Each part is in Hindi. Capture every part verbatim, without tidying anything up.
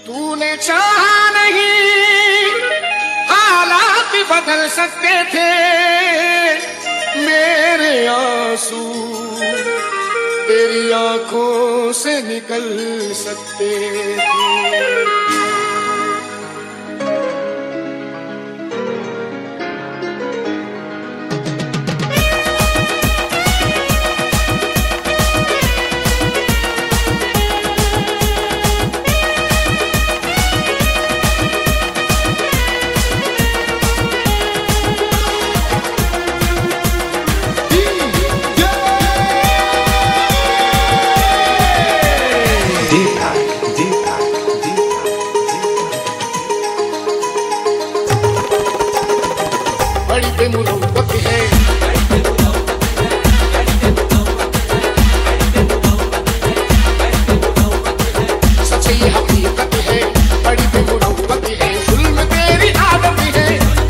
तूने चाहा नहीं हालात बदल सकते थे, मेरे आंसू तेरी आंखों से निकल सकते थे। बड़ी बेमुरव्वत है, सच ये हकीकत है, बड़ी बेमुरव्वत है, जुल्म तेरी आदत है,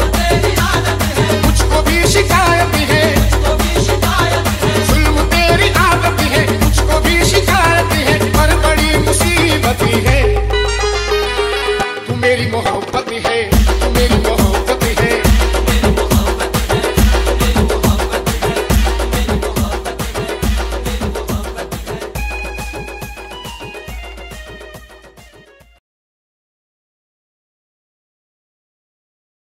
मुझको भी शिकायत है, जुल्म तेरी आदत है, मुझको भी शिकायत है, पर बड़ी मुसीबत है, तू मेरी मोहब्बत है।